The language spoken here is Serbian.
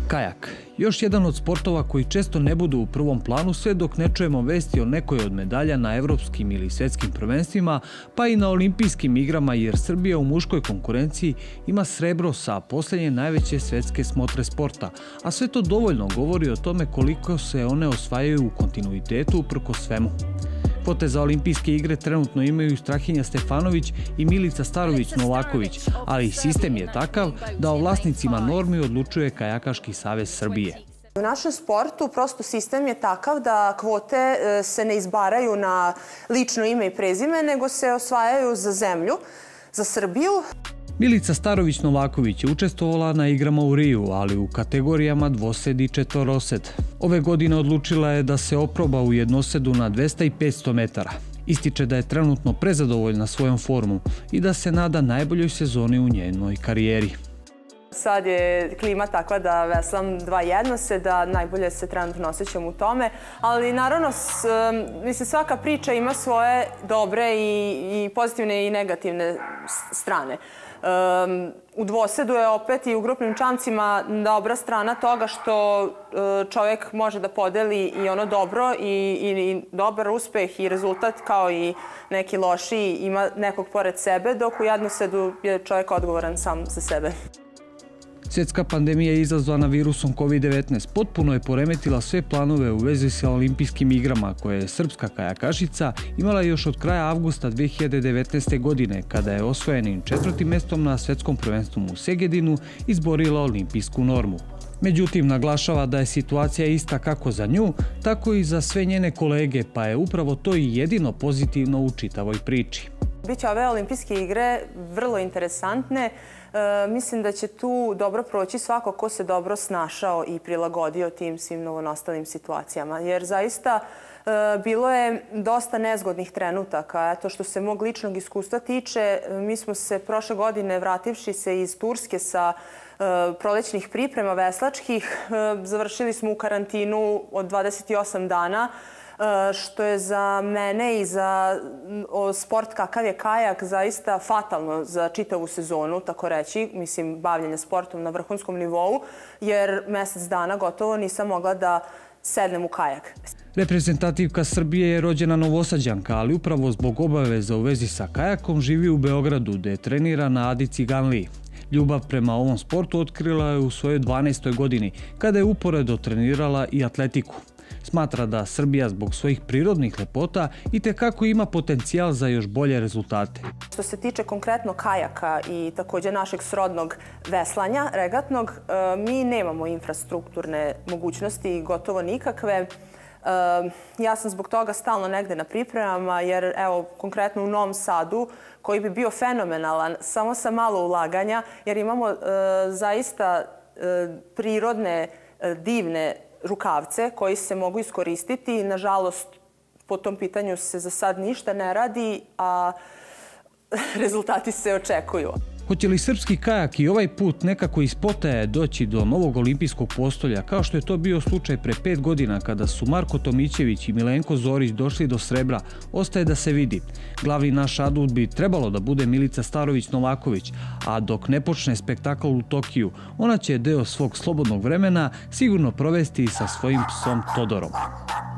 Kajak. Još jedan od sportova koji često ne budu u prvom planu sve dok ne čujemo vesti o nekoj od medalja na evropskim ili svetskim prvenstvima, pa i na olimpijskim igrama, jer Srbija u muškoj konkurenciji ima srebro sa posljednje najveće svetske smotre sporta, a sve to dovoljno govori o tome koliko se one osvajaju u kontinuitetu uprkos svemu. Kvote za olimpijske igre trenutno imaju Strahinja Stefanović i Milica Starović-Novaković, ali sistem je takav da o vlasnicima normi odlučuje Kajakaški savez Srbije. U našem sportu prosto sistem je takav da kvote se ne izbaraju na lično ime i prezime, nego se osvajaju za zemlju, za Srbiju. Milica Starović-Novaković je učestvovala na igrama u Riju, ali u kategorijama dvosed i četvorosed. Ove godine odlučila je da se oproba u jednosedu na 200 i 500 metara. Ističe da je trenutno prezadovoljna svojom formom i da se nada najboljoj sezoni u njenoj karijeri. Sad je klima takva da veslam 2 jednoseda, najbolje se trenutno osjećam u tome, ali naravno svaka priča ima svoje dobre i pozitivne i negativne strane. U dvosedu je opet i u grupnim čamcima dobra strana toga što čovjek može da podeli i ono dobro i dobar uspeh i rezultat kao i neki lošiji ima nekog pored sebe, dok u jednosedu je čovjek odgovoran sam za sebe. Svjetska pandemija izazvana virusom COVID-19 potpuno je poremetila sve planove u vezi sa olimpijskim igrama koje je srpska kajakašica imala još od kraja avgusta 2019. godine, kada je osvojenim 4. mestom na svetskom prvenstvu u Segedinu izborila olimpijsku normu. Međutim, naglašava da je situacija ista kako za nju, tako i za sve njene kolege, pa je upravo to i jedino pozitivno u čitavoj priči. Biće ove olimpijske igre vrlo interesantne. Mislim da će tu dobro proći svako ko se dobro snašao i prilagodio tim svim novonastalim situacijama. Jer zaista bilo je dosta nezgodnih trenutaka. Eto, što se mog ličnog iskustva tiče, mi smo se prošle godine, vrativši se iz Turske sa prolećnih priprema veslačkih, završili smo u karantinu od 28 dana, što je za mene i za sport kakav je kajak zaista fatalno za čitavu sezonu, tako reći, mislim, bavljenja sportom na vrhunskom nivou, jer mjesec dana gotovo nisam mogla da sednem u kajak. Reprezentativka Srbije je rođena Novosađanka, ali upravo zbog obaveza u vezi sa kajakom živi u Beogradu, gde trenira na Adi Ciganliji. Ljubav prema ovom sportu otkrila je u svojoj 12. godini, kada je uporedo trenirala i atletiku. Smatra da Srbija zbog svojih prirodnih lepota itekako ima potencijal za još bolje rezultate. Što se tiče konkretno kajaka i također našeg srodnog veslanja, regatnog, mi nemamo infrastrukturne mogućnosti, gotovo nikakve. Ja sam zbog toga stalno negde na pripremama, jer evo, konkretno u Novom Sadu, koji bi bio fenomenalan, samo sa malo ulaganja, jer imamo zaista prirodne, divne rukavce koji se mogu iskoristiti. Nažalost, po tom pitanju se za sad ništa ne radi, a rezultati se očekuju. Hoće li srpski kajak i ovaj put nekako iz potaje doći do novog olimpijskog postolja, kao što je to bio slučaj pre 5 godina kada su Marko Tomićević i Milenko Zorić došli do srebra, ostaje da se vidi. Glavni naš adut bi trebalo da bude Milica Starović-Novaković, a dok ne počne spektakl u Tokiju, ona će deo svog slobodnog vremena sigurno provesti sa svojim psom Todorom.